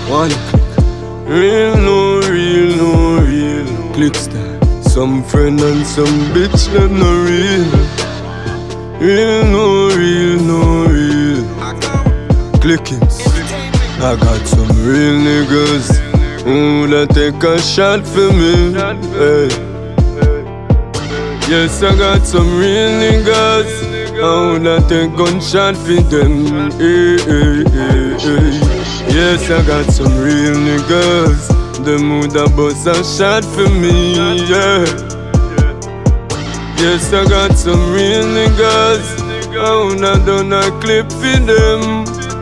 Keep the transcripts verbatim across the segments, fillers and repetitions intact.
One click. Real no real, no real. Clickstar. Some friend and some bitch them no real. Real no real, no real. Clickings. I got some real niggas who that take a shot for me. Hey. Yes, I got some real niggas who that take gunshot for them. Hey, hey, hey, hey. Yes, I got some real niggas, them who that bust a shot for me. Yeah. Yes, I got some real niggas who that done a clip for them.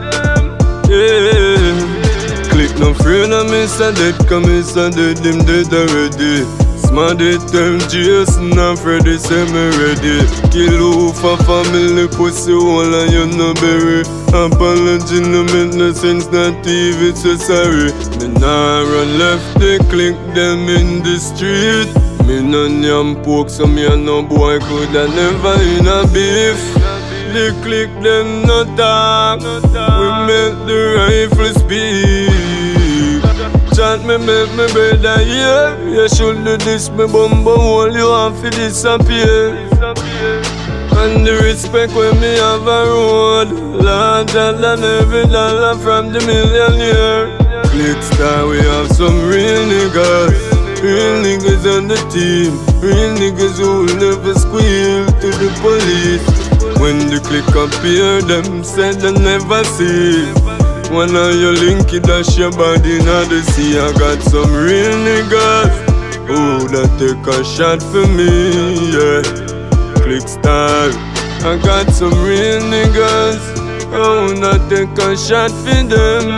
Yeah. Click no friend of me, so dead come in, so dead, them dead already. Smart it, them Jason and Freddy say me ready. Kill who for family, pussy hole and you no bury. Apology no make no sense, not even so sorry. Me nah run left, they click them in the street. Me no yam pork, so me a no boy coulda never in a beef. They click them no talk, we make the rifle speak. Chant me make me brother yeah. You should do this, me bumbo hole, you have to disappear. And the respect when me have a road larger than every dollar from the millionaire. Clickstar, we have some real niggas. Real niggas on the team. Real niggas who will never squeal to the police. When the click appear, them said they never see. One of your linky dash your body in the sea. I got some real niggas who that take a shot for me, yeah. Clickstar, I got some real niggas who that take a shot for them,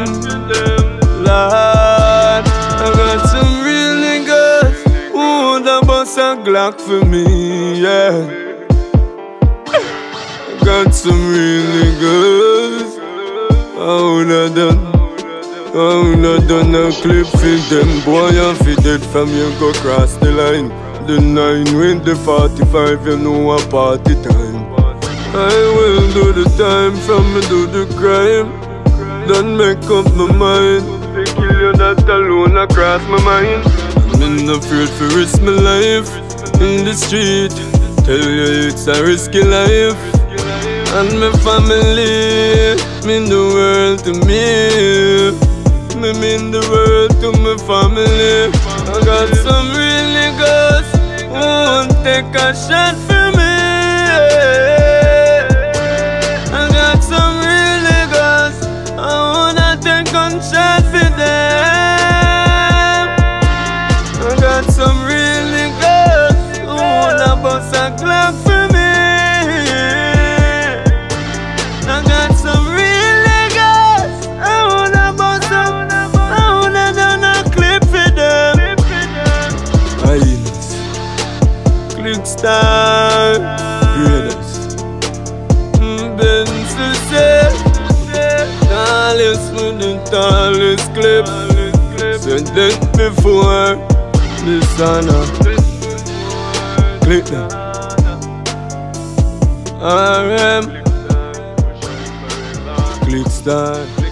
Lord. I got some real niggas who that bust a Glock for me, yeah. Got some real niggas I woulda done, I woulda done a clip for them. Boy, you fi dead from you go cross the line. The nine with the forty-five, you know a party time. I will do the time from me do the crime. Don't make up my mind. They kill you, that alone across my mind. I'm not afraid to risk my life in the street. Tell you it's a risky life. And my family mean the world to me. Me mean the world to my family. I got some real niggas who won't take a shot for me. I got some real niggas I wanna take a shot for them. I got some real niggas who wanna bust a Glock for me. Clickstar, Graders, Benz said, tallest with the tallest clip. Said that before, this honor. Click them. R M, Clickstar.